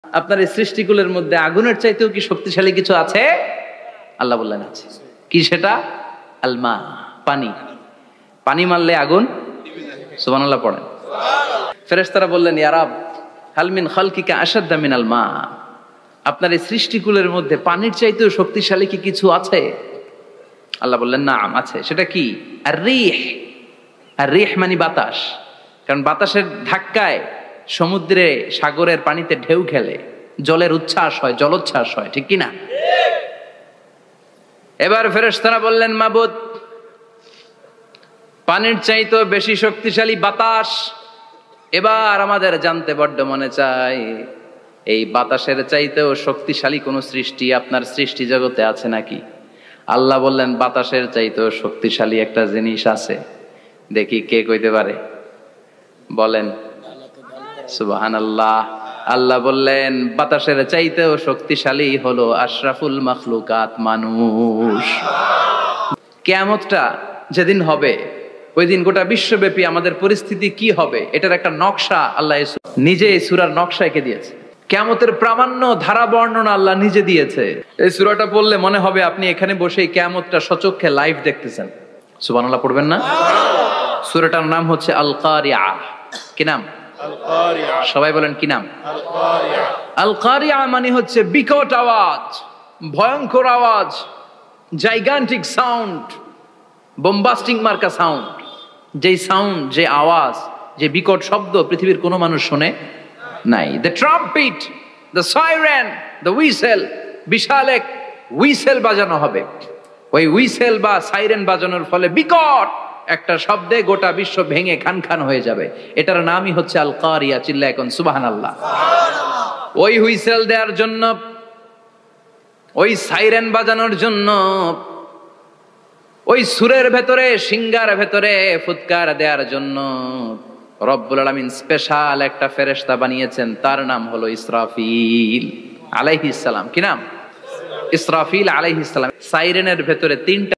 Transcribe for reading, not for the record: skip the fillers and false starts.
আপনার এই সৃষ্টিকুলের মধ্যে আগুনের চাইতেও কি শক্তিশালী কিছু আছে? আল্লাহ বললেন আছে। কি সেটা? আলমা, পানি। পানি মারলে আগুন। সুবহানাল্লাহ পড়েন। ফেরেশতারা বললেন, ইয়া রাব, হাল মিন খালকিকা আশাদ্দা মিনাল মা। আপনার এই সৃষ্টিকুলের মধ্যে পানির চাইতেও শক্তিশালী কি কিছু আছে? আল্লাহ বললেন, নাম আছে। সেটা কি? আর রিহ। আর রিহ মানে বাতাস। কারণ বাতাসের ধাক্কায় সমুদ্রে, সাগরের পানিতে ঢেউ খেলে, জলের উচ্ছ্বাস হয়, জলোচ্ছ্বাস হয়, ঠিক কিনা? এবার ফেরেশতারা বললেন, মাবুদ, পানির চাইতেও বেশি শক্তিশালী বাতাস। এবার আমাদের জানতে বড্ড মনে চায়, এই বাতাসের চাইতেও শক্তিশালী কোন সৃষ্টি আপনার সৃষ্টি জগতে আছে নাকি? আল্লাহ বললেন, বাতাসের চাইতেও শক্তিশালী একটা জিনিস আছে। দেখি কে কইতে পারে, বলেন। সুবহানাল্লাহ। আল্লাহ বললেন, বাতাসের চাইতেও শক্তিশালী হলো আশরাফুল মাখলুকাত, মানুষ। কিয়ামতটা যেদিন হবে, ওই দিন গোটা বিশ্বব্যাপী আমাদের পরিস্থিতি কি হবে এটার একটা নকশা আল্লাহ নিজে এই সূরার নকশা এঁকে দিয়েছে। কিয়ামতের প্রামাণ্য ধারা বর্ণনা আল্লাহ নিজে দিয়েছে। এই সূরাটা পড়লে মনে হবে আপনি এখানে বসে কিয়ামতটা সচক্ষে লাইভ দেখতেছেন। সুবহানাল্লাহ পড়বেন না? সূরাটার নাম হচ্ছে আল কারিয়া। কি নাম? আল কারিয়া। সবাই বলেন কি নাম? আল কারিয়া। আল কারিয়া মানে হচ্ছে বিকট আওয়াজ, ভয়ঙ্কর আওয়াজ, জাইগান্টিক সাউন্ড, বোম্বাস্টিং মার্কা সাউন্ড। যে সাউন্ড, যে আওয়াজ, যে বিকট শব্দ পৃথিবীর কোনো মানুষ শুনে নাই। The trumpet, the siren, the whistle. বিশাল এক হুইসেল বাজানো হবে। ওই হুইসেল বা সাইরেন বাজানোর ফলে বিকট একটা শব্দে গোটা বিশ্ব ভেঙে খান খান হয়ে যাবে। এটার নামই হচ্ছে আল কারিয়া। চিল্লা এখন সুবহানাল্লাহ। ওই হুইসেল দেওয়ার জন্য, ওই সাইরেন বাজানোর জন্য, ওই সুরের ভেতরে, সিঙ্গার ভেতরে ফুৎকার দেওয়ার জন্য রব্বুল আলামিন স্পেশাল একটা ফেরেশতা বানিয়েছেন। তার নাম হলো ইসরাফিল আলাইহিস সালাম। কি নাম? ইসরাফিল আলাইহিস সালাম। সাইরেনের ভেতরে 3টা